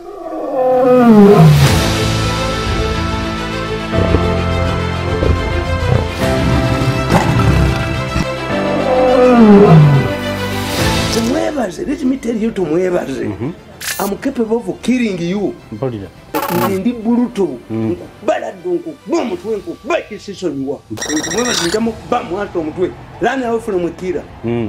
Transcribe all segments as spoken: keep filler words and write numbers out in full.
Let me tell you to mwebaze. Mm-hmm. I'm capable of killing you. Mpolida. Ndi brutal. Bala donko bomu twenko baki siso niwa. Mwebaze njamo ba mwato mutwe. Lana ofu no mukira. Mm.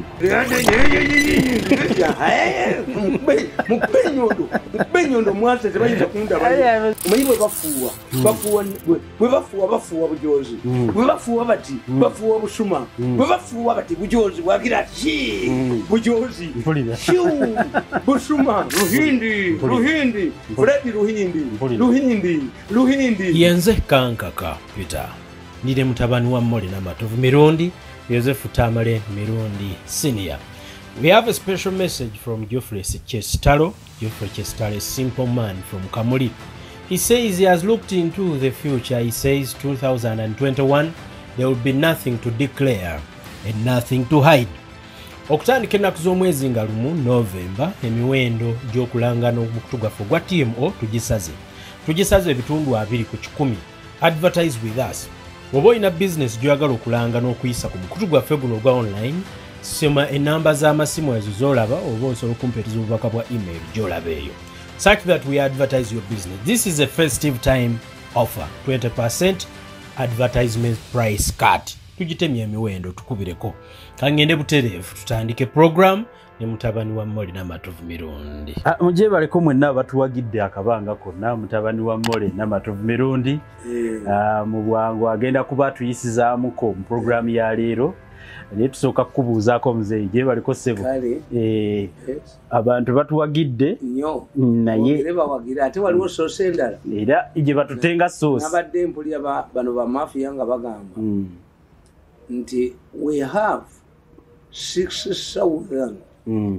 Mupenyondo. Mupenyondo mwase tebayinza kunda bali. Mayibwe bafuwa. Bafuwa bwe bafuwa bafuwa bujozi. Bwe bafuwa bati bafuwa busuma. Bwe bafuwa bati bujozi bwagira chi. Bujozi. Mpolida. Busuma Ruhindi Ruhindi Freddy Ruhindi Ruhindi Ruhindi yenze kankaka Peter nire mutabani wa Mole na Matovu Mirundi Joseph Tamale Mirundi Senior. We have a special message from Geoffrey Chestaro. Geoffrey Chestaro, a simple man from Kamuli. He says he has looked into the future. He says two thousand twenty-one there will be nothing to declare and nothing to hide. Okutandika ennaku z'omwezi nga lumu November emiwendo gy'okulangana omukutugafu gwa T M O tugisaze tugisaze ebitundu abiri ku kikumi. Advertise with us. Oba olina business gy'oyagala okulangana okuyisa ku mukutu gwaffe guno ogwa online, soma enamba z'amasimu ezo z'olaba oba osobola okumpeereza obubaka bwa email gy'olaba eyo. Such that we advertise your business. This is a festive time offer. twenty percent advertisement price cut. Tujitemye emiwendo tukubireko. Kangende buterevu tutandike program ne mutabani wa Mole na Matovu Mirundi. Ah muje baleko mwenna batuwagidde akabanga konna mutabani wa Mole na Matovu Mirundi. Ah mu bwangu agenda kuba tuyisizaamu ko mu program ya leero. Ne tusoka kubuuzaako muzeeyi je baliko sebo. Eh abantu batuwagidde nnyo naye leba wagira ate waliwo soose endala. Era ije batutenga soose. Nabadde mpulira bano ba mafia nga bagamba. Mm. Nti we have six thousand mm.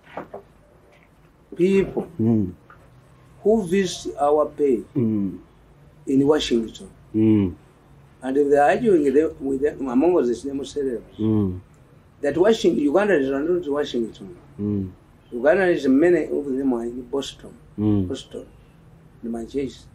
people mm. who visit our page mm. in Washington. Mm. And if they are arguing with them, among us, themselves, mm. that Washington, Uganda is not Washington. Mm. Uganda is many of them are in Boston, mm. Boston, in Manchester.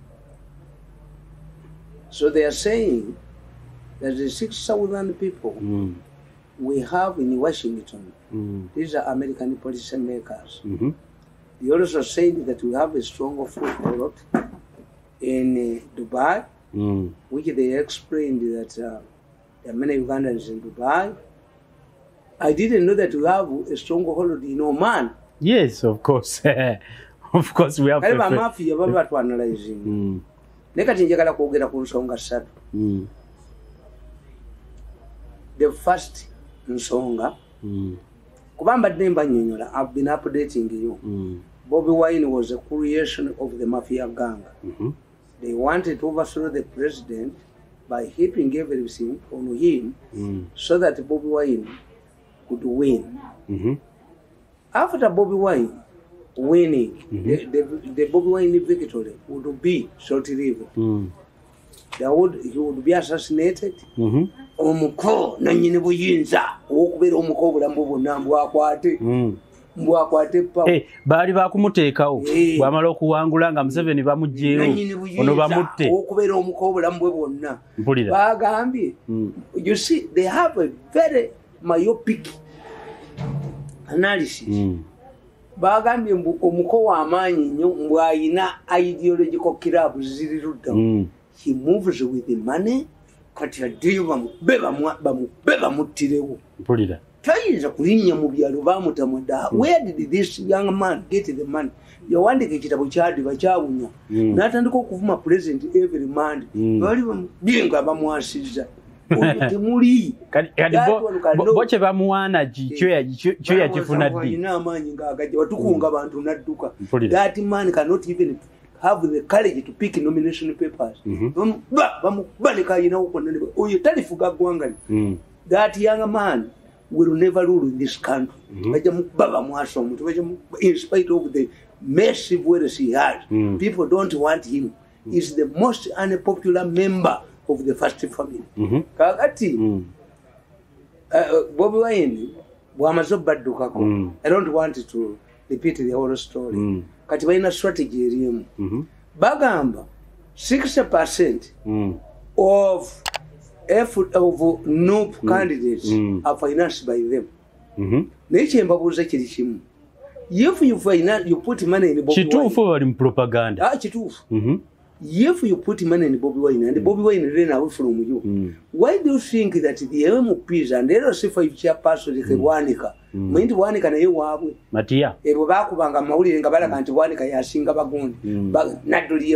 So they are saying that the six thousand people mm. we have in Washington, mm. these are American policy makers. Mm-hmm. They also said that we have a strong foothold in uh, Dubai, mm. which they explained that uh, there are many Ugandans in Dubai. I didn't know that we have a stronghold in Oman. Yes, of course. Of course, we have. Kale mafia baba to analyzing. Mm. Nekati njagala kwogera ku nsonga ssatu. Mm. The first nsonga mm. kubamba demba nyonyola, I've been updating you. Mm. Bobby Wine was a creation of the mafia gang. Mm-hmm. They wanted to overthrow the president by heaping everything on him mm. so that Bobby Wine could win. Mm-hmm. After Bobby Wine winning, mm-hmm. the, the, the Bobby Wine victory would be short-lived. Mm. There would, he would be assassinated. Mm-hmm. Omuko nanyine buyinza okubera omuko obulambu bwonna mbwakwate mm. mbwakwate pa eh bali bakumuteekawo bwamala okuwangula nga Museveni bamugjeewo ono bamutte okubera omuko obulambu bwonna mpulira bagambye. mm. You see, they have a very myopic analysis. mm. Bagambye omuko w'amaanyi nnyo mbwayina ideological club ziri ludda. mm. He moves with the money. Kati adiyo bamubeba bamubeba mutirewo. Mpulira. Tayinza kulinnya mu byalo bamutamada. Where did this young man get the money? Yawandika ekitabo kyadi bakyawunya. Mm. N'atandika okuvuma president every month. Mm. Bali bamubinga bamwasizza. Oyo temuli. Kati boche bamuwana kyo ya kyo ya kifuna ddi. Ina amaanyi ng'agajja watukunga abantu nadduka. That man cannot even have the courage to pick nomination papers. Mm-hmm. mm. That young man will never rule in this country. Mm-hmm. In spite of the massive wealth he has, mm. people don't want him. He's the most unpopular member of the first family. Kakati, mm-hmm. uh, Bobby Wine, mm. I don't want to repeat the whole story. Mm. kati balina strategy erimu Mhm. bagamba sixty percent Mm. of effort of N U P candidates Mm. are financed by them. Mhm. Naye kyembabuuza kiri kimu, if you finance, you put money in Bobi Wine. Kituufu bali mu propaganda. Ah, kituufu. Mhm. If you put money in Bobi Wine and Bobi Wine ran away from you, Mm. why do you think that the M Ps and the L C five chairperson ke Bwanika, mwinti Bwanika naye waabwe Matiya. ebo bakubanga amawulire nga balaga nti Bwanika yasinga bagundi Mm. nadduli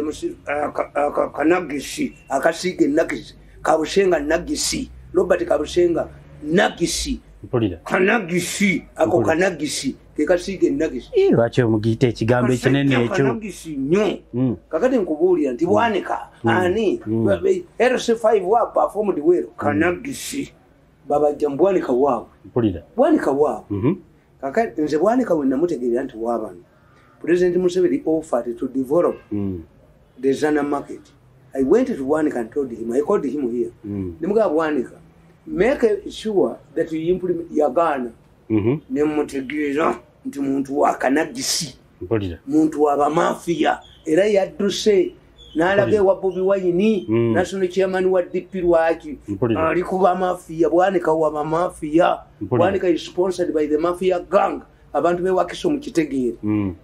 kanagisi akasiige nagisi Kabushenga nagisi Robert Kabushenga nagisi Mpulira. kanagisi ako kanagisi ke kasiige nagisi Eh, lwaki omugiyita ekigambo ekinene ekyo? kanagisi nnyo Mm. kakati nkubuulira nti Bwanika ani L C five wa performed well kanagisi babajja mu Bwanika waabwe Mpulira. Bwanika waabwe Mhm. kakati nze Bwanika we namutegeera nti waabano President Museveni offered to develop Mm. the Zana market. I went to Bwanika and told him, I called him here. Mm. Nimuga Bwanika, make sure that you implement Yagana. Mhm. Nemutegeera nti muntu wa kanagisi, Mpulira. muntu wa bamafia, era yadduse n'alaga ewa Bobi Wine, Mm. national chairman wa D P lwaki, Mpulira. ali ku bamafia, Bwanika wa bamafia. Mpulira. Bwanika is sponsored by the mafia gang. Abantu bewakiso mu kitegeere. Mm.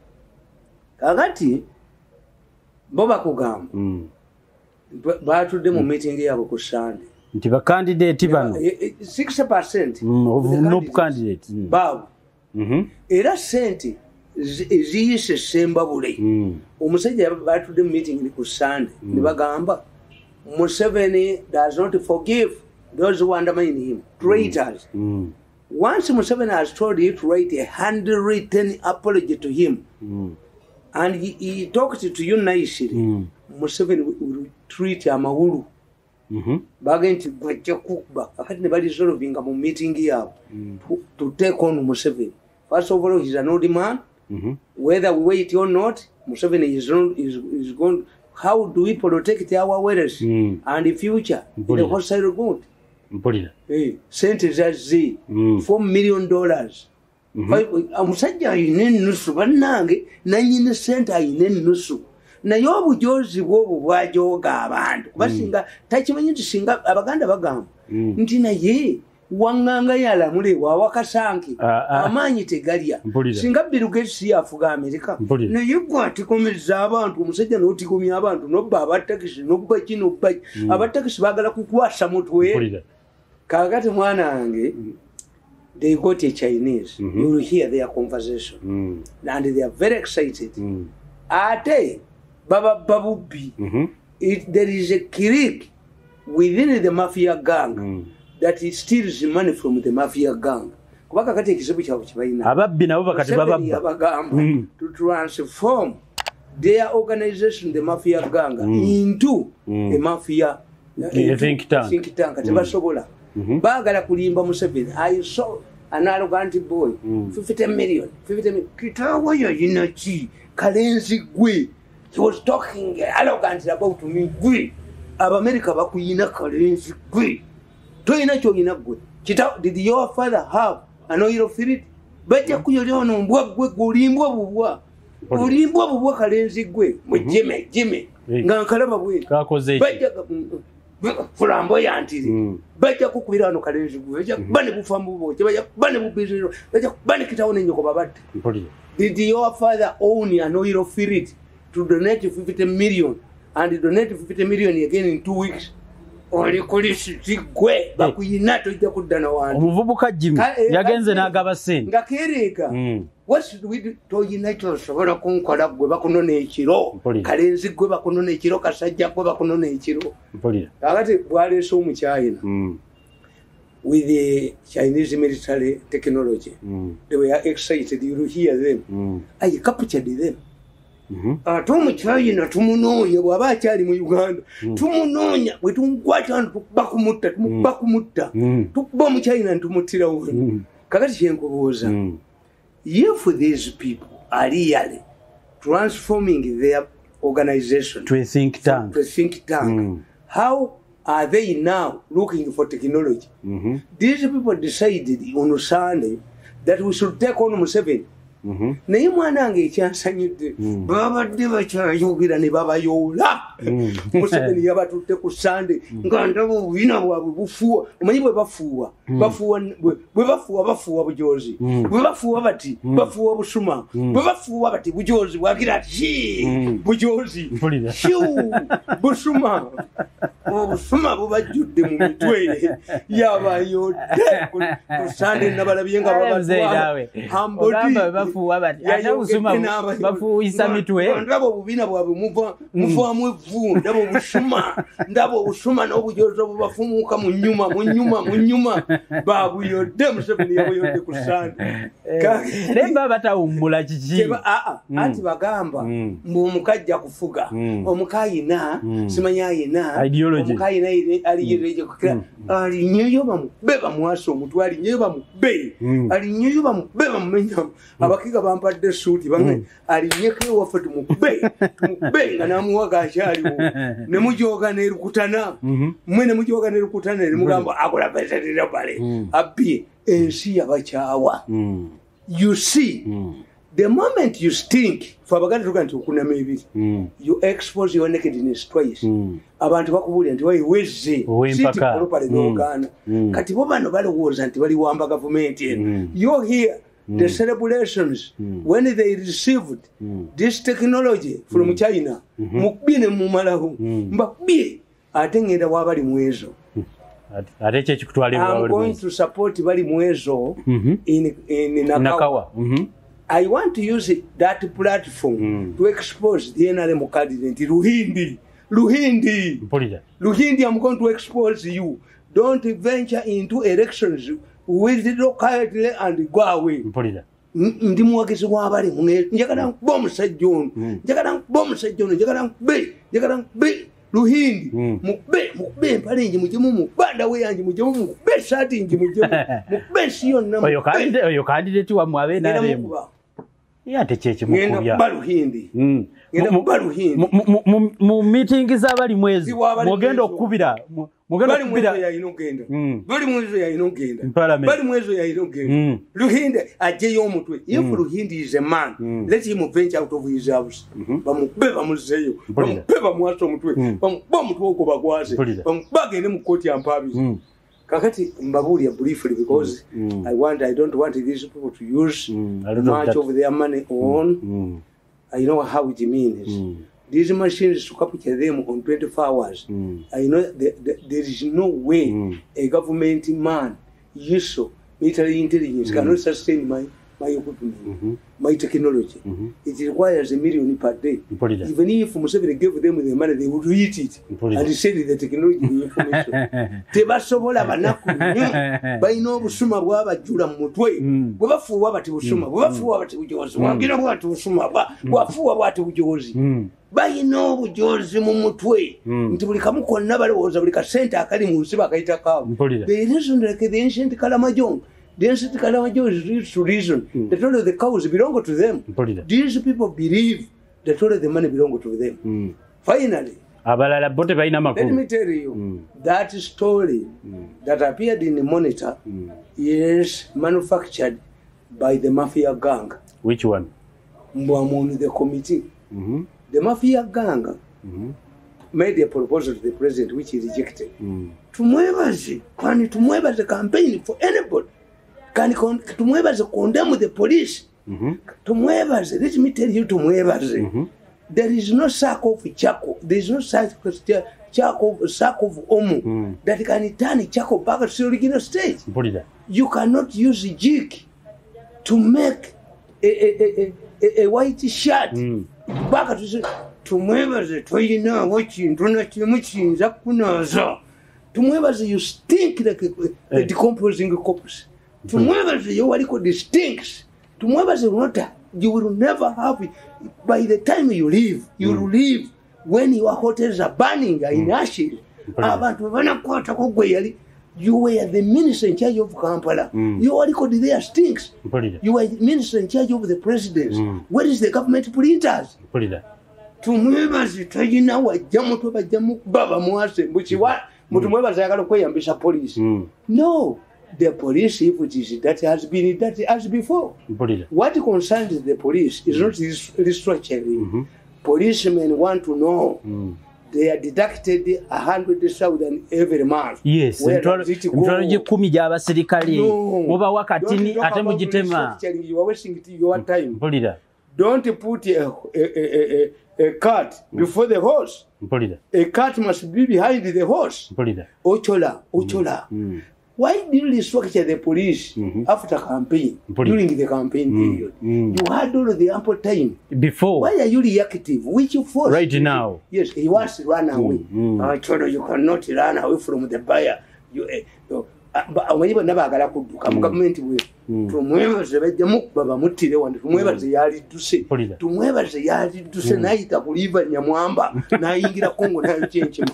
Kakati bo bakugamba Mm. batudde mu meeting yabo ku Sunday. Nti bakandidate bano. sixty percent Mm. Of N U P candidates. Mm. baabo Mhm. era sente zi- eziyise Sembabule. Mm. Omusajja batudde mu meeting ni ku Sunday ne bagamba Museveni does not forgive those who undermine him, traitors. Mm. Once Museveni has told you to write a handwritten apology to him, Mm. and he, he talked to you nicely, Mm. Museveni will treat amawulu. Mhm. Bagenda nti bajja kukuba akati ne balisolvinga mu meeting yabo to, to take on Museveni. First of all, he's an old man. Mhm. Whether we wait or not, Museveni is, not, is, is going. How do we protect our wealth Mm. and the future in the Mpulira. whole side of God? Mpulira. Hey, sente zazze Mm. four million dollars. Omusajja ayina ennusu bannange nanyini sente ayina ennusu naye obujozi bwobwo bwajooga abantu kuba singa takimanyi nti singa Abaganda bagamba nti naye waŋŋanga yalamule wawakasanke Ah, ah. amaanyi tegalya Mpulira. singa Bill Gates yafuga Amerika Mpulira. naye gwe atikomeza abantu omusajja n'otikomya abantu nobba abatakisi nobba ki nobba ki abatakisi baagala kukwasa mutwe Mpulira. kakati mwana wange they got a Chinese. Mhm. You will hear their conversation. Mm. And they are very excited. Mm. Ate, Baba Babubi, Mhm. it, there is a clique within the mafia gang Mm. that it steals money from the mafia gang. Kubaka kati ekizibu kyawe kibalina. Ababbi nabo bakati Museveni bababba. yabagamba Mm. to transform their organization, the mafia gang, Mm. into Mm. a mafia A think tank. think tank. Tebasobola. Mhm. Baagala kulimba Museveni. I saw an arrogant boy, Mm. fifty million, fifty million. Kitaawo yalina ki? Kalenzi gwe. He was talking arrogant about me gwe. Abamerika bakuyina Kalenzi gwe. Toyina kyolina gwe. Kitaawo, did your father have an oil field? Bajja kuyolya ono mbwa gwe gulimbwa bubwa. Gulimbwa bubwa Kalenzi gwe. Mujime, jime. Eh. Nga nkalaba bwe. Kakoze eki. Bajja fulambo yantiri. Mm. Bajja kukubira wano Kalenzi gwe. Bajja bane bufa mbuboche. Bajja bane bubiziro. Bajja bane Kitaawo n'ennyoko babadde. Mpulira. Did your father own an oil field to donate fifty million and donate fifty million again in two weeks? Oli kulisi gwe bakuyina tojja kudda na wantu. Omuvubuka Jimmy Ka- eh, yagenze ka- n'agaba ssente. Nga kereega. Mm. What should we do? Toyina kyosobola kunkola gwe bakunona ekiro. Mpulira. Kalenzi gwe bakunona ekiro, Kasajja gwe bakunona ekiro. Mpulira. Kakati bwaleese omukyayina Mm. with the Chinese military technology. Mm. They were excited. You will hear them. Mm. I captured them. Mhm. Ate omukyayina tumunoonya bw'aba akyali mu Uganda tumunoonya bwe tumukwata wano tukuba kumutta tumukuba kumutta Mm. tukuba omukyayina ntumuttira wano Mm. kakati kyenkubuuza Mm. if these people are really transforming their organization To a think tank. to a think tank Mm. how are they now looking for technology? Mhm. These people decided on Sunday that we should take on Museveni naye mwana wange ekyansanyudde babadde bakyayogera ne babayoola Museveni yabatutte ku Sande nga ndaba obubina bwabwe bufuuwa omanyi bwe bafuuwa bafuuwa bwe bafuuwa bafuuwa bujoozi bwe bafuuwa bati bafuuwa busuma bwe bafuuwa bati bujoozi bwagira ati bujoozi busuma obusuma bubajjudde mu mitwe yabayodde ku Sande nabalabye nga babatwala hambodi bafuuwa bati ate busuma bafuuyisa mitwe ndaba obubina bwabwe muva muvaamu evvu ndaba obusuma ndaba obusuma n'obujoozi obubafumuuka mu nnyuma mu nnyuma mu nnyuma babuyodde Museveni yabuyodde ku Sande naye baba batawummula kiki anti bagamba mbu omukajja kufuga omukayina simanya ayina omukayina aliyirege alinyeyo bamube bamwasa omutwe alinyeyo bamube alinyeyo bamube bamumenyamu abakiga bampadde suuti bamwe alinyeko ewaffe tumukube tumukube nga namuwaga akyaliwo ne mujoga n'erukutana mmwe ne mujoga n'erukutana ne mugamba akola pesetera bale abbye ensi yabakyawa. You see, the moment you stink, for abaganda tuga nti okunama ebiri, you expose your nakedness twice. Abantu bakubulira nti wayi wezze siti propale n'ogaana kati bo bano balowooza nti bali wamba gavumenti eno. You're here. The celebrations when they received this technology from China mukubye ne mumalaho mbakubye ate ngenda wabali mwezo. ate kye kikutwala I'm going to support bali mwezo in in Nakawa. I want to use that platform to expose the N R M candidate Luhindi. Luhindi. Luhindi, I'm going to expose you. Don't venture into elections with the locality and go away. Ndi muwagezi wabali mwe njagala bomusajja ono njagala bomusajja ono njagala be njagala be Luhindi mukube mukube mpale nje mujemu mubanda we yanje mujemu mukube sati nje mujemu mukube siyo na oyo candidate oyo candidate wa mwabe na lemu ya techeche mukuya Baluhindi ngenda mubaluhindi mu meeting z'abali mwezi mugenda okubira mugenda okubira ya inogenda bali mwezi ya inogenda bali mwezi ya inogenda Luhindi aje yomutwe if Luhindi is a man let him venture out of his house bamukube bamuzeyo bamukube bamwaso omutwe bamukube omutwe oko bagwaze bamubagende mu koti ya mpabizi. Kakati mbabuli ya briefly because mm. I want I don't want these people to use mm. much of their money on. Mm. I know how it means. Mm. These machines to capture them on twenty-four hours. Mm. I know the, the, there is no way mm. a government man, usual military intelligence mm. cannot sustain my my equipment, mm-hmm. my technology. Mm-hmm. It requires a million per day. Important. Even if Museveni gave them the money, they would eat it Important. And sell the technology, the information. Tebasobola banaku baino busuma bwabajula mu mutwe bwe bafuwa bati busuma bwe bafuwa bati bujozi wagira bwati busuma bwafuwa bwati bujozi baino bujozi mu mutwe nti buli kamu konna balowooza buli kasente akali mu nsi bakayita kawo. They listen like the ancient Kalamajongo. The ancient Kalamajo is to reason mm. that all of the cows belong to them. Polida. These people believe that all of the money belongs to them. Mm. Finally, let me tell you, mm. that story mm. that appeared in the Monitor mm. is manufactured by the mafia gang. Which one? Mbwamuni, the committee. Mm-hmm. The mafia gang mm-hmm. made a proposal to the president which he rejected. Mm. Tumwebaze, kwani tumwebaze campaign for anybody. Can tumwebaze condemn the police. Mm-hmm. Tumwebaze, let me tell you tumwebaze. Mm-hmm. There is no sack of charcoal. There is no sack of charcoal, sack of omo mm. that can turn charcoal back to the original state. You cannot use a jig to make a, a, a, a, a white shirt mm. back to the tumwebaze toyina wachintu na chimuchinza kunaza. Tumwebaze you stink like a, a decomposing corpse. Tumwebaze you are called stinks. Tumwebaze not you will never have it. By the time you leave, you mm. will leave when your hotels are burning mm. in ashes. You were the minister in charge of Kampala. Mm. You are called there stinks. You were the minister in charge of the presidents. Mm. Where is the government printers? Tumwebaze tajina wajamu toba jamu baba mwase mbuchi wa mutumwebaze yakalo kweyambisha police. No. the police, if it is that has been that as before. Mpulira. What concerns the police is not restructuring. Mm-hmm. Policemen want to know mm. they are deducted a hundred thousand every month. Yes, mtwalo jikumi gy'abasirikale muba wakatini ate mugitema. You are wasting your time. Mpulira. Don't put a, a, a, a, a cart before the horse. Mpulira. A cart must be behind the horse. Mpulira. Ochola, ochola. Mm. Mm. Why did you restructure the police mm-hmm. after campaign, Mpulira. During the campaign mm. period? Mm. You had all the ample time. Before. Why are you reactive? Which force? Right now. Yes, he wants to run away. Mm. Uh, Chodo, you cannot run away from the buyer. You, uh, uh, when you never got to come government with tumwebaze bajja mukubaba mutire wandi tumwebaze yali tuse tumwebaze yali tuse nayita kuliva nyamwamba nayingira kongo nayo chenchema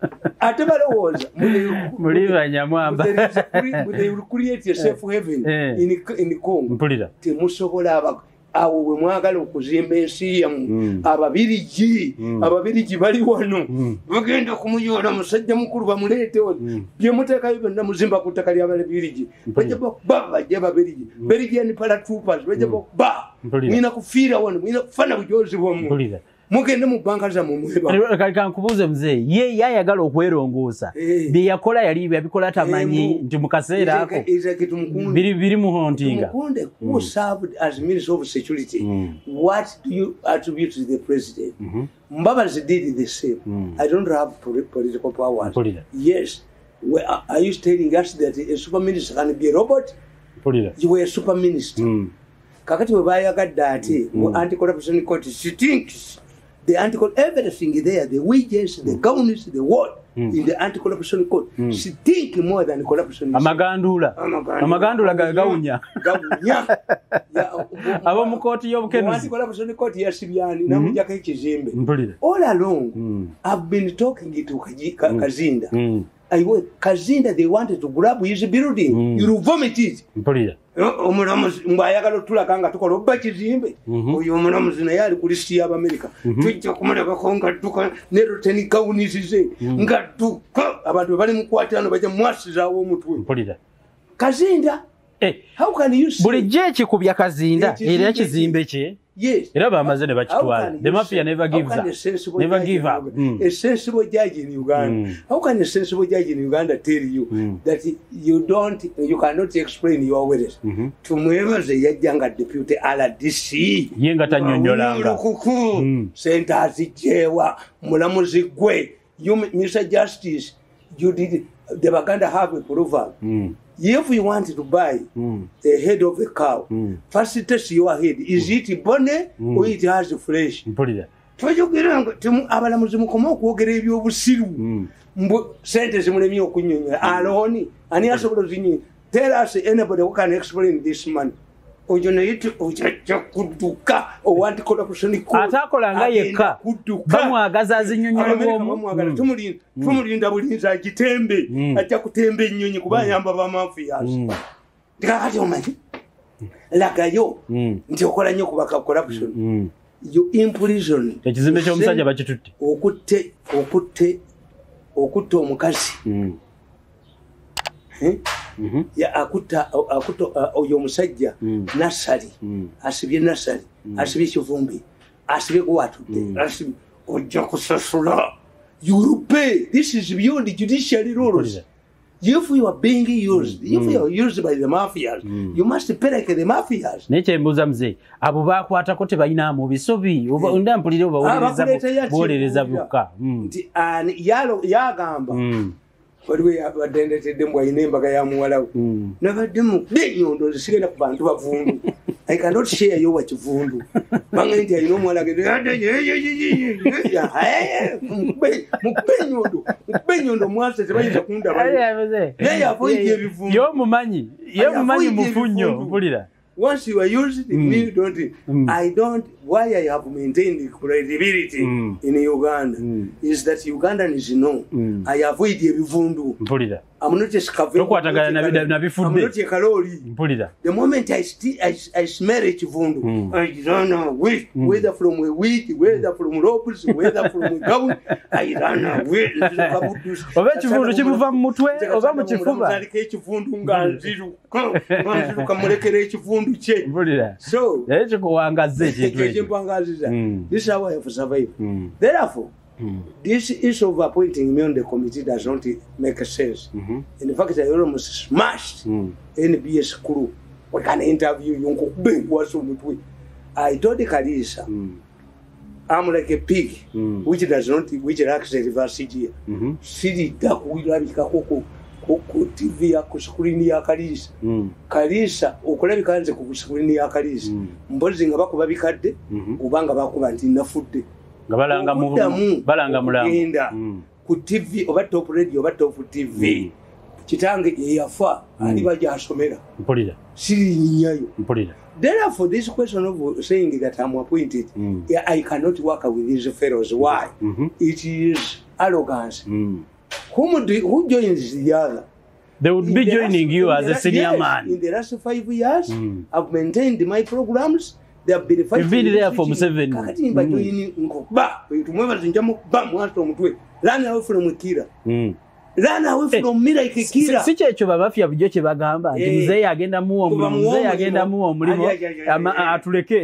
ate balowooza muliva nyamwamba they will create a safe haven in in Congo mpulira temusobola aba awo we mwagala okuzimba ensi yamu ababirigi ababirigi bali wano bagenda kumuyoola musajja mukulu bamuleete ono bye muteekayo byonna muzimba ku ttaka ly'ababirigi bajja ba bajja babirigi Belgian paratroopers bajja ba mwina kufiira wano mwina kufana bujozi bwomwe mugende mu banka za mumweba kalika nkubuze mzee ye yayagala okwerongoosa bye yakola yali yabikola tamanyi nti mukaseera ako biri biri muhontinga mukunde who served as minister of security what do you attribute to the president Mbabazi did the same I don't have political powers yes are you telling us that a super minister can be a robot you were a super minister kakati we bayagadde ate mu anti-corruption court she thinks the anti-corruption, everything there, the wages, the governance, the what mm. in the anti-corruption court. Mm. She think more than corruption. Amagandula. Amagandula gaunya. Gaunya. Abo mukoti yobukenuzi. Anti-corruption court yasibyani na mujaka ekizimbe. All along, mm. I've been talking to Kazinda. Mm. I went, Kazinda, they wanted to grab his building. Mm. You vomit it. Mpulira. Omulamuzi mbayagala tulakanga tukola obakizimbe oyo omulamuzi naye ali ku listi y'Amerika tujja kumuleka ko nga tuka ne roteni kaunisize nga tuka abantu bali mu kwatano bajja mwasizaawo omutwe mpulira Kazinda eh how can you say buli je kikubya Kazinda era ekizimbe kye yes era bamaze ne bakitwala the mafia never gives up never give up mm. a sensible judge in Uganda mm. how can a sensible judge in Uganda tell you mm. that you don't you cannot explain your words mm-hmm. tumwebaze yajjanga deputy R D C yenga tanyonyolanga mm. sentazi jewa mulamuzi gwe you Mister Justice you did the Baganda have a proverb mm. if you want to buy mm. the head of a cow, mm. first test your head. Is mm. it bone mm. or it has flesh? Mpulira. Twajogeranga temu abalamuzi mukomo kwogera ebyobusiru. Mbu sente zimulemi okunyonya. Aloni ani asobola zinyi. Tell us anybody who can explain this man. Ojone yitu ojaja kuduka o want corruption ko atakola nga yekka bamwagaza azinyonyolwa bamwagala tumulinda tumulinda bulinza kitembe ajja kutembe ennyonyi kubayamba ba mafias ndikati omanyi lagayo nti okola nnyo kubaka corruption you imprison ekizimbe ky'omusajja bakitutte okutte okutte okutte omukazi Mm-hmm. ya akuta akuto uh, oyo musajja mm. nasali mm. asibye nasali mm. asibye kivumbi asibye kwatu mm. asibye ojja kusasula you pay this is beyond judicial rules if you are being used mm. if you are used by the mafias mm. you must pay like the mafias neche mbuza mzee abo bakwata ko tebalina mu bisobi oba ndampulire oba wolereza bolereza buka nti an yalo yagamba mm. waliwe abadendetedde mbwa inembaga ya muwalawo mm. nabadde mu benyondo zisigenda ku bantu bavundu I cannot share yo wakivundu banga nti ayino muwala gede mu benyondo mu benyondo mwase tebayinza kunda bali naye avoid ebivundu yo mumanyi yo mumanyi mufunyo mpulira once you are used mm. me don't mm. I don't why I have maintained credibility mm. in Uganda mm. is that Ugandans know mm. I avoid ebivundu mpulira I'm not a scavenger. Tokwatagana na bifudde. I'm not a kalori. Mpulira. The moment I sti I, I smell it vundu. Mm. I don't know which, mm. whether from a wheat, whether from ropes, whether from a gown. I don't know where. Oba kivundu kimuva mu mutwe oba mu kifuba. Zalika ekivundu nganziru. Nganziru kamulekera ekivundu kye. Mpulira. So, ekyo kuwangaza ekintu ekyo. Mm. This is how I have survived. Mm. Therefore, mm. this issue of appointing me on the committee does not make sense. Mm-hmm. In fact, I almost smashed mm. N B S crew. We can interview you. I told the Kalisa, mm. I'm like a pig, mm. which does not, which lacks the reverse C G. Sidi dakuilabika koko koko T V ya kuskrini ya Kalisa. Kalisa okulabika nze ku skrini ya Kalisa. Mbozi nga bakuba bikadde, ubanga bakuba nti nafudde. Balanga mu balanga mulango mm. ku T V oba top radio oba top T V mm. kitange yafa mm. ali baja asomera mpulira siri nyayo mpulira. Therefore this question of saying that I'm appointed mm. yeah, I cannot work with these fellows. Why? Mm-hmm. It is arrogance. Mm. Whom do, who joins the other? They would in be the joining last, you as a senior yes, man. In the last five years mm. I've maintained my programs. They have been fighting. You've been there for seven. Kakati mba joini nkoba. Tumweba zinjamu ba mwasto mutwe. Run away from Kira. Mm. Run away from me like Kira. Si checho babafya bujjo kye bagamba nti mzee agenda muwo mzee agenda muwo mulimo atuleke.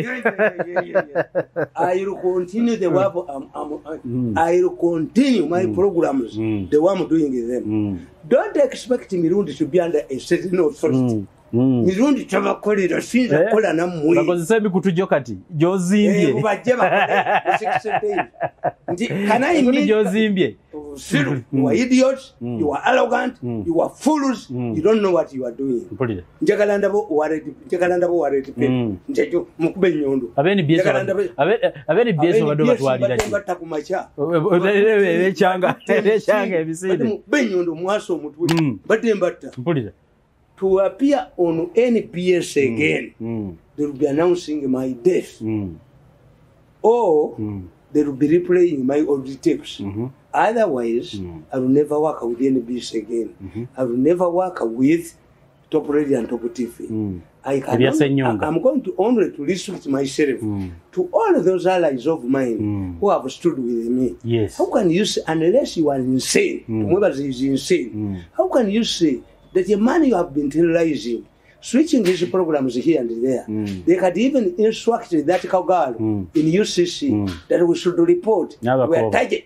I will continue the work um, um, mm. I will continue my mm. programs mm. the way I'm doing them. Mm. Don't expect Mirundi to be under a certain authority. Mm. Mm. Mirundi chabakolera sinza eh? Kola namwe bakozesa bikutujo kati jozimbye eh baje bakole sixty ndi kana imi jozimbye siru you are idiots mm. you are arrogant mm. you are fools mm. you don't know what you are doing mpulira njagala ndabo wareti njagala ndabo wareti pe mm. njejo mukube nyondo abeni bieso abeni bieso bado batwalira ki batakumacha ebechanga ebechanga ebisinde mukube nyondo mwaso omutwe mm. bade mbata mpulira. To appear on N P S again, mm. Mm. they will be announcing my death, mm. or mm. they will be replaying my old tapes. Mm-hmm. Otherwise, mm. I will never work with N P S again. Mm-hmm. I will never work with Top Radio and Top T V. Mm. I can I'm going to only to restrict myself mm. to all those allies of mine mm. who have stood with me. Yes. How can you say, unless you are insane, mm. whoever is insane, mm. how can you say that the money you have been terrorizing, switching these programs here and there, mm. they had even instructed that cowgirl mm. in U C C mm. that we should report. We are target.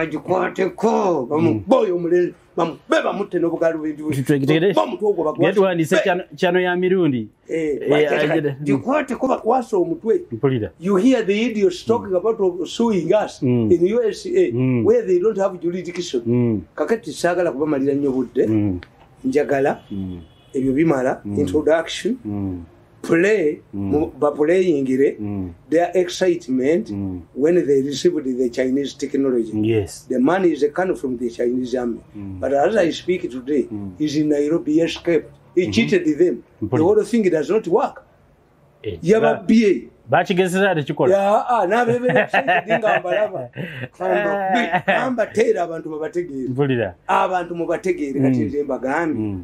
Beba mute no bugalu bintu. Getwandise chano ya Mirundi. Eh, dikote kuba kwaso omutwe. Mpulira. You hear the idiots talking mm. about suing us mm. in U S A mm. where they don't have jurisdiction. Mm. Kakati sagala kuba malira nnyo budde. Mm. Njagala mm. ebyo bimala mm. introduction mm. play mm. ba playing mm. their excitement mm. when they received the Chinese technology. Yes, the money is coming from the Chinese army mm. but as I speak today mm. is in Nairobi escaped. He mm-hmm. cheated them. Mm-hmm. The whole thing does not work. Eh, yaba B A bachigezera tekikola ya ah na bebe dinga mbalaba kamba kamba tera abantu babategere mpulira abantu mubategere kati nze mbagambi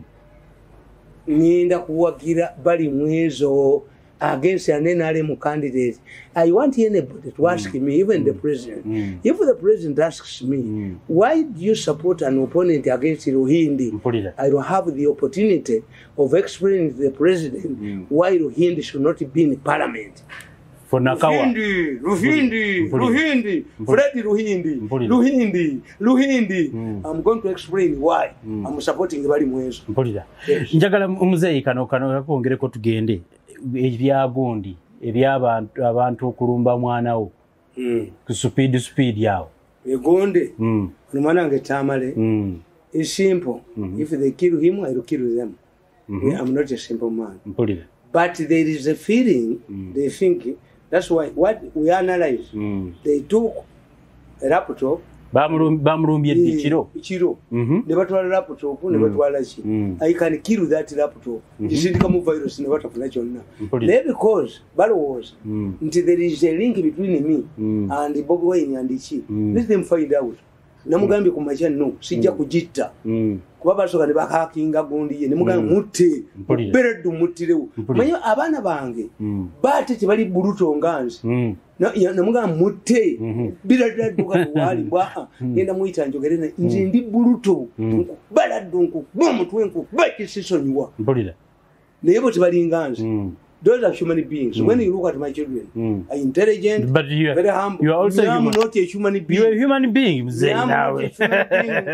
ninda kuwagira bali mwezo against an N R M candidate. I want anybody to ask mm. me, even mm. the president. Mm. If the president asks me, mm. why do you support an opponent against Ruhindi? I will have the opportunity of explaining to the president mm. why Ruhindi should not be in parliament. For Nakawa. Ruhindi, Ruhindi, Ruhindi, Freddy Ruhindi, Ruhindi, Ruhindi. Mm. I'm going to explain why mm. I'm supporting Bali Mwezo. Mpulira. Yes. Njagala muzeyi kano kano kwongereko tugende. Ebyagundi ebyabantu abantu okulumba mwanawo mm. ku speed speed yawo egonde mm. numana ngetamale mm. is simple mm-hmm. if they kill him I will kill them mm-hmm. I'm not a simple man Mpulira. But there is a feeling mm. they think that's why what we analyze mm. they took a laptop bamrumbye dikiro ikiro ne batwala laptop ne batwala ki I can kill that laptop isindika mu virus ne batafuna kyonna they because balowooza nti there is a link between me and Bob Wine and chi let them find out namugambye ku makya no sijja kugitta kuba basooka ne bakakinga gundi ye nemugambye mutte bereddu muttirewo manyi abaana bange baate tebali buluto nganzi namugambye mutte biradadduka wali bwa ngenda muyita njogere nze ndi buluto baladdu nkukuba omutwe nkukuba kisisonyiwa naye bo tebali nganzi. Those are human beings. Mm. When you look at my children, mm. are intelligent, but you are, very humble. You are also human. Not a human being. You are a human being. I am not a human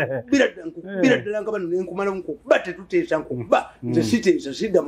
being. But to take some, but the city is a city.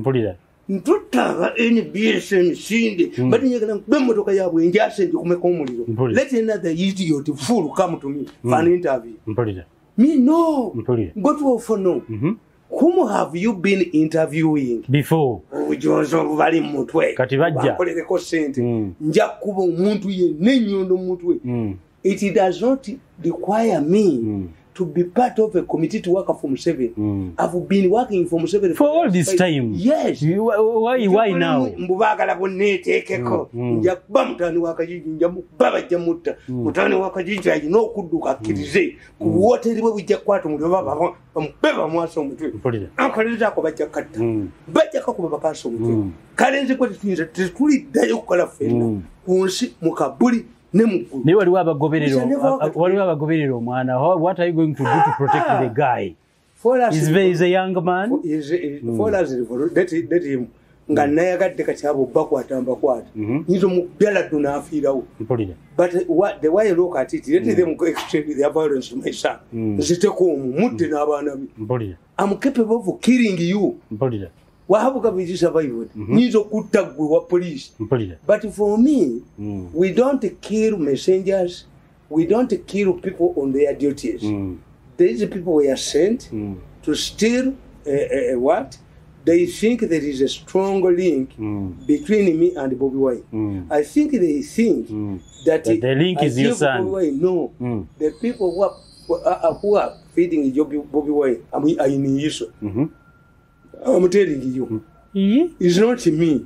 Ntutaga any B S M sindi but nyekana bemotoka yabwe njase ndikumeka omuliro. Let another idiot fool come to me for an interview. Me no. Go to for no. Whom have you been interviewing before? Ujozo vali mutwe. Kati bajja. Bakoleko sente. Nja kuba omuntu ye nenyondo mutwe. It does not require me mm. to be part of a committee to work from seven. Mm. I've been working from seven for all this time. Yes. You, why why now? Mbugala bonnetekeko. Nja kuba mutani wakajiji nja baba jamuta. Mutani wakajiji ayi no kuduka kirize. Kuwote liwe wijja kwatu mu baba baba mwaso mutwe. Akoleza ko bajja katta. Bajja ko baba kaso mutwe. Kalenze ko tinza tuli dayo kola fena. Kunsi mukabuli. Ni wali wabagoberero wali wabagoberero mwana what are you going to do to protect the guy? He's is a young man. Is for us that that him ngana yagadde kachabo bakwatamba kwata nizo mubela tunafirawo but what the way I look at it let them go exchange their violence to my son ziteko mutte n'abana bi I'm capable of killing you wahabuka biji survived nizo kutagwe wa police but for me mm. we don't kill messengers, we don't kill people on their duties. mm. These people were sent mm. to steal uh, uh, what they think there is a strong link mm. between me and Bobby Wine. mm. I think they think mm. that, that the link I is your son. Wine, no mm. the people who are, who are, who are feeding Bobby Wine I mean I in issue. mm-hmm. I'm telling you, mm. it's not me.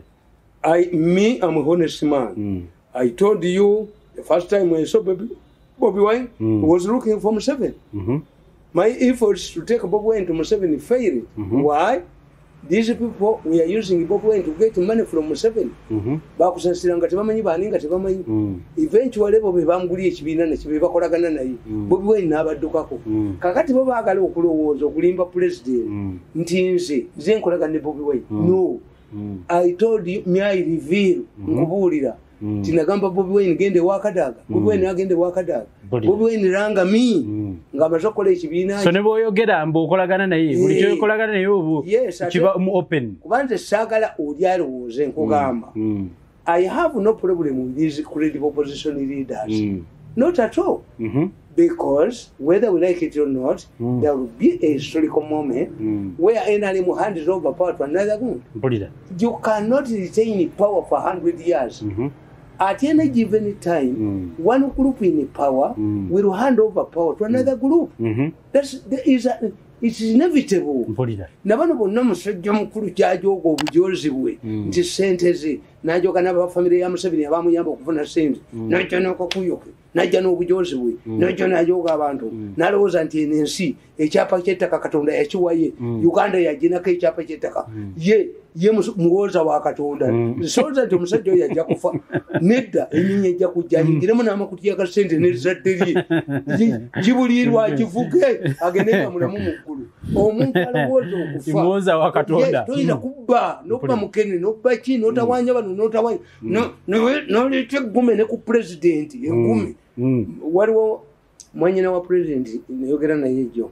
I, me, I'm a honest man. Mm. I told you the first time when I saw Bobby, Bobby Wine mm. was looking for Museveni. Mm-hmm. My efforts to take Bobby Wine to Museveni failed. Mm-hmm. Why? These people we are using Bobby Wine to get money from Museveni. Bakusasiranga tebamanyi baninga tebamanyi. Eventually Bobby bamguli ekibina ne kibe bakolagana naye. Bobby Wine n'abaddukako. Kakati bo baagala okulowooza okulimba president. Nti nze nze nkolagana ne Bobby Wine. No. I told you me I reveal nkubuulira. Tinagamba Bobby Wine gende wakadaga. Bobby Wine agende wakadaga. Bobby Wine ranga mi nga bazokola ekibina. So ne boyogera mbo okolagana naye. Buli kyo okolagana naye obu kiba mu open. Kubanze sagala olyalowooze nkugamba. I have no problem with these credible opposition leaders. Mm. Not at all. Mm-hmm. Because whether we like it or not, mm. there will be a historical moment mm. where an animal hands over power to another group. You cannot retain power for one hundred years. Mm-hmm. At any given time, mm. one group in power mm. will hand over power to another mm. group. Mm-hmm. That's, that is a, it is inevitable. Nabano bonna musajja mukulu kyajoga obujozi bwe nti sente ze najoga n'aba family ya Museveni abamuyamba okufuna sente najja n'okukuyoke najja n'obujozi bwe najja n'ajoga abantu n'alowooza nti ensi ekyapa ky'ettaka Katonda yakiwaye Uganda yaginako ekyapa ky'ettaka ye ye muwoza wa Katonda solza nti omusajja oyo yajja kufa nedda ennyonyi ejja kujja ayingiremu n'amakuti y'akasente n'ezzadde lye kibulirwa kivuge agende nga mulamu muggulu omuntu alowooza okufa muwoza wa Katonda toyina kubba n'okuba mukene n'okuba ki n'otawanya bano n'otawanya n'oleeta eggume ne ku pulezidenti eggumi waliwo mwanyina wa pulezidenti nayogera naye ejjo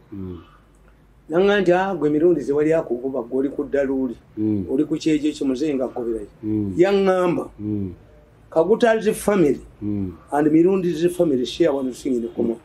nanga nti gwe emirundi ze wali akuvuba gwe oli ku ddaluuli oli ku kyejo kimuzeyi nga agoberayo yaŋŋamba Kaguta zi family and mirundi zi family share one thing in the common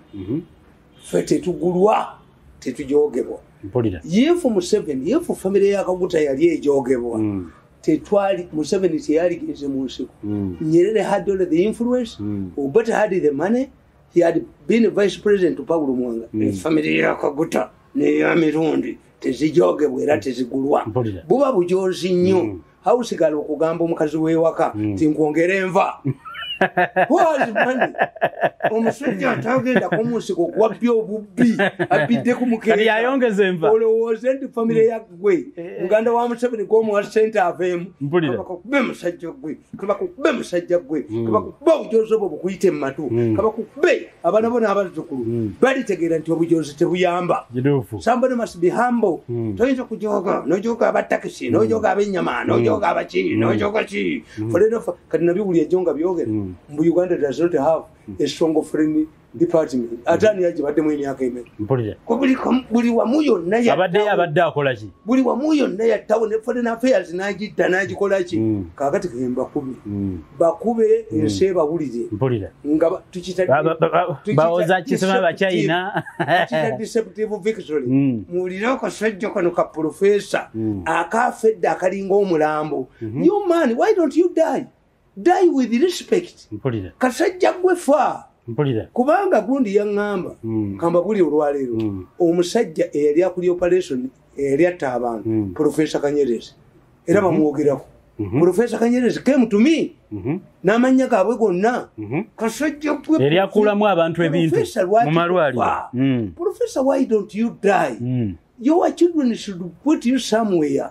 ffe tetugulwa tetujogebwa yefu Museveni yefu family ya Kaguta yali ejogebwa tetwali Museveni teyaligeze mu nsiko Nyerere had all the influence Obote had the money he had been vice president to Paulo Mwanga mm. family ya Kaguta ne ya mirundi tezijogebwa era tezigulwa buba bujozi nnyo mm. hausigala okugamba omukazi wewaka mm. tinkwongera enva was money omusajja atagenda kumusiko kwabyo obubbi abidde ku mukere kali ayongeze enva olowooza nti famire yakwe muganda wa Museveni gwomuwa sente aveemu mpulira kabakube musajja gwe kabakube musajja gwe kabakube obujozi obwo bukuyite mu matu kabakube abaana bo n'abazzukulu balitegeera nti obujozi tebuyamba somebody must be humble toyinza kujoga nojoga abatakisi nojoga ab'ennyama nojoga abaki nojoga ki forever kati nabiwulya ejjo nga byogera mbu Uganda does not have a strong foreign department atani yaje badde mu emyaka emeka mpulira ko buli buli wamu yonna ya abadde abadde akola ki buli wamu yonna ya tawo ne foreign affairs n'agitta n'agikola ki kakati kemba kubi bakube ense bawulire mpulira nga tukita bawoza kisema ba China tukita deceptive victory mulira ko sajjo kano ka professor akafedda akalinga omulambo you man why don't you die die with respect mpulira kasajja gwe fa mpulira kubanga gundi yaŋŋamba kamba buli olwaleero omusajja eyali akuli operation eyali atta abantu Professor Kanyerezi era bamwogerako Professor Kanyerezi came to me n'amanya gaabwe gonna kasajja gwe yali akulamu abantu ebintu mu malwaliro Professor, why don't you die your children should put you somewhere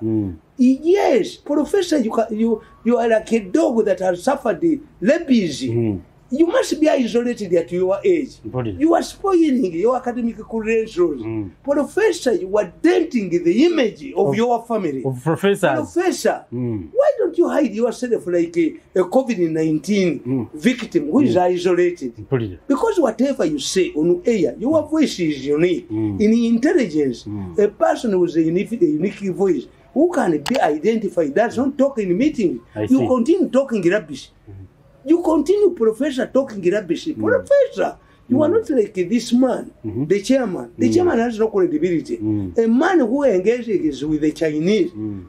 yes Professor, you, you, you are like a dog that has suffered rabies you must be isolated at your age. You are spoiling your academic credentials. Mm. Professor, you are denting the image of, of your family. Of professors. Professor, mm. why don't you hide yourself like a, a COVID nineteen mm. victim who mm. is isolated? Because whatever you say on air, your voice is unique. Mm. In intelligence, mm. a person with a unique, a unique voice who can be identified does not talk in meetings. You continue talking rubbish. Mm. You continue, Professor, talking rubbish. Mm. Professor, you mm. are not like this man, mm-hmm. the chairman. The mm. chairman has no credibility. Mm. A man who engages with the Chinese, mm.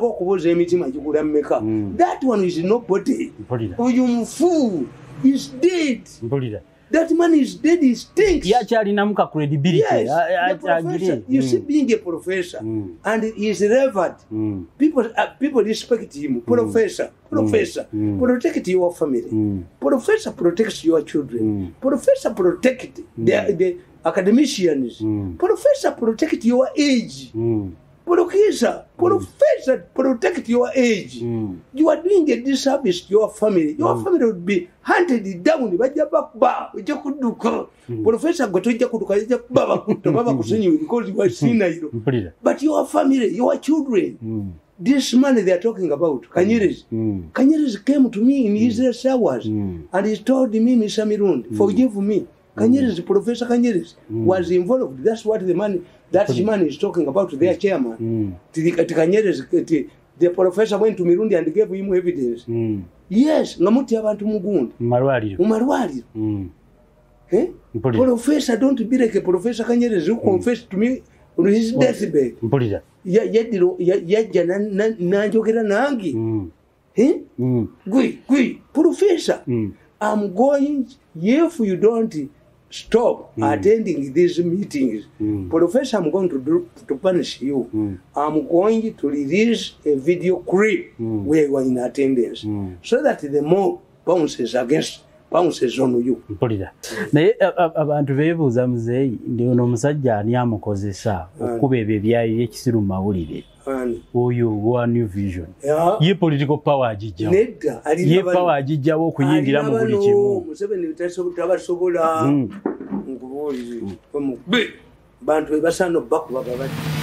mm. that one is nobody. Oh, you fool, is dead. That man is dead, he stinks. Yes, the professor, you mm. see, being a professor, mm. and he is revered. Mm. People uh, people respect him. Mm. Professor, professor, mm. protect your family. Mm. Professor protects your children. Mm. Professor protect mm. the, the academicians. Mm. Professor protect your age. Mm. Professor, Professor, mm. protect your age. Mm. You are doing a disservice to your family. Your mm. family would be hunted down. Mm. Professor, because you are seen. But your family, your children, mm. this man they are talking about, Kanyerezi. Mm. Kanyerezi came to me in Israel showers mm. and he told me, Mister Mirundi, mm. forgive me. Kanyerezi, Professor Kanyerezi mm. was involved. That's what the man, that mm. man is talking about, their chairman. Mm. Kanyerezi, the professor went to Mirundi and gave him evidence. Mm. Yes, ngamuti abantu mugundi. Marwaliro. Marwaliro. Mm. Eh? Professor, don't be like a Professor Kanyerezi who mm. confessed to me on his deathbed. Mpulira. Ya yadiro yajja nanjogera nangi. Mm. Eh? Mm. Gwe, gwe, Professor. Mm. I'm going, if you don't stop mm. attending these meetings, mm. Professor, I'm going to do, to punish you. Mm. I'm going to release a video clip mm. where you are in attendance, mm. so that the more bounces against bounces on you. Mpulira. Naye abantu beebuuza muzeeyi ndi ono omusajja ani amukozesa okuba ebyo ebyayo ekisiru mu mawulire. Oyo wa New Vision. Ye political power agijjawo. Nedda ali ye power agijjawo okuyingira mu buli kimu. Museveni tasobola nkubuulize. Bantu bebasaana okubakuba babadde.